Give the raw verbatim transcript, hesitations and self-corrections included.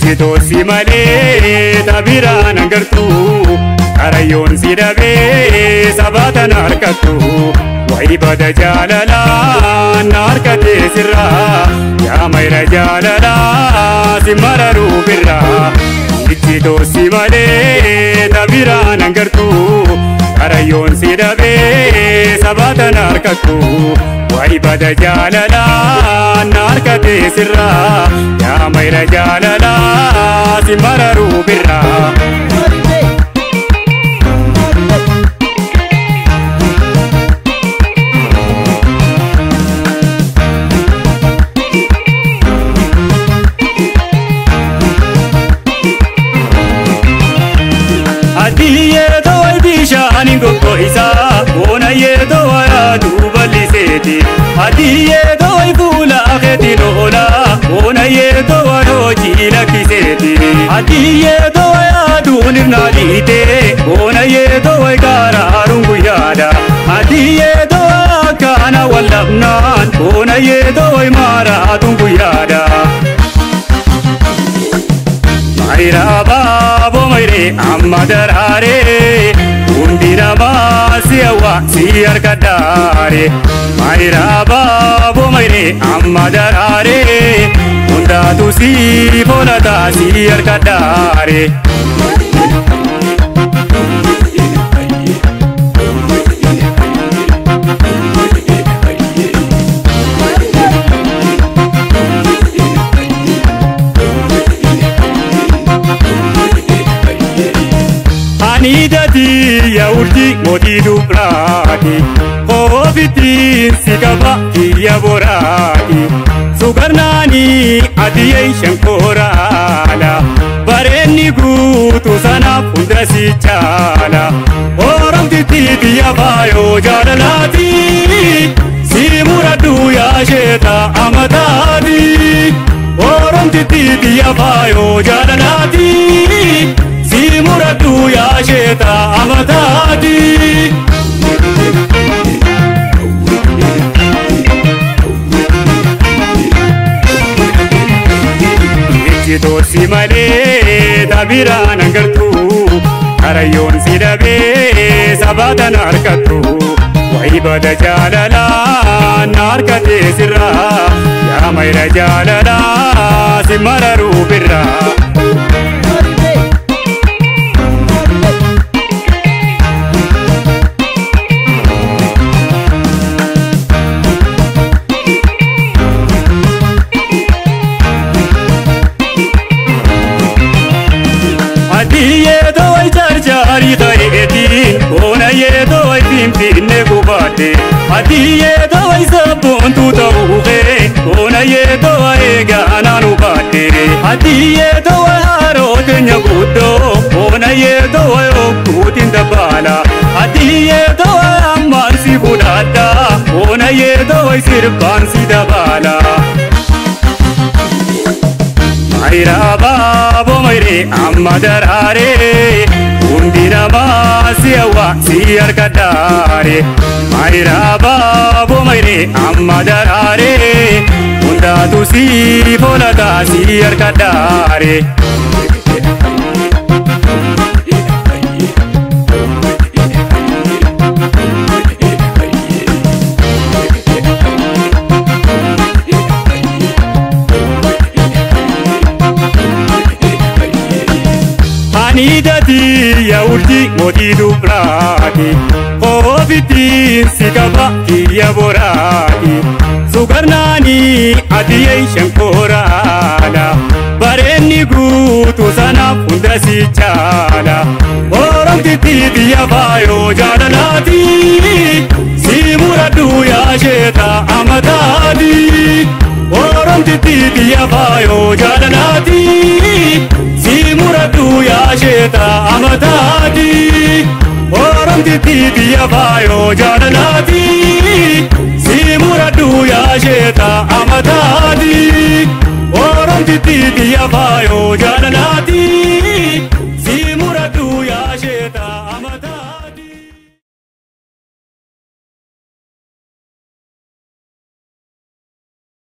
Ijjitoosi malee tabiraan hangartu karayyoon si dhabee sabaatan harkattu wayi bada jaalalaa na harkatee sirraa yaa mayra jaalalaa si mararuu birraa. Ijjitoosi malee tabiraan hangartu karayyoon si dhabee sabaatan harkattu wayi bada jaalalaa na harkatee sirraa yaa mayra jaalalaa si mararuu birraa. Adiyeeto bishaani goggo isaa boonayyeeto yaaduu bal'iseeti. Adiyeeto fuula keetiin oola boonayyeeto hojii lakkiseeti. Adiyeeto yaaduun irnaa dhiitee boonayyeeto gaaraaruun guyyaadha. Adiyeeto akkaana wallabnaan boonayyeeto maaraatuun guyyaadha. Mayra baaboo mayre amma daraare hundi namaa si hawwa si harkadhaare. Mayra baaboo mayre amma daraare hundaatu si foolata si harkadhaare. Anidati ya urji modi dukrati Hofitin sikaba kiya borati Sugarnani adiye shankorala Bareni gutu sana pundra si chala Oram titi diya bayo jalalati Simuradu ya sheta amadadi Oram titi diya bayo jalalati Simuradu ya sheta amadadi. Ijjitoosi malee tabiraan hangartu karayyoon si dhabee sabaatan harkattu wayi bada jaalalaa na harkatee sirraa yaa mayra jaalalaa si mararuu birraa. Adiyeeto wayi charcharii ta'eetiin boonayyeeto wayi finfinnee gubaate. Adiyeeto wayi sabboontuu ta'uufee boonayyeeto wayi eeganaan hubaate. Adiyeeto wayi haroo keenya guddoo boonayyeeto wayi okkuutiin dabala. Adiyeeto wayi ammaan si fudhadha boonayyeeto wayi sirbaan si dabala. Mayra baaboo mayre amma daraare hundi namaa si hawwa si harkadhaare. Mayra baaboo mayre amma daraare hundaatu si foolata si harkadhaare. Anidati ya urji modi dukrati Hofitin sikaba kiya borati Sugarnani adiye shankorala Bareni gutu sana pundra si chala Oram titi diya bayo jalalati Simuradu ya sheta amadadi Oram titi diya bayo jalalati Simuradu ya sheta amadadi Oram titi diya bayo jalalati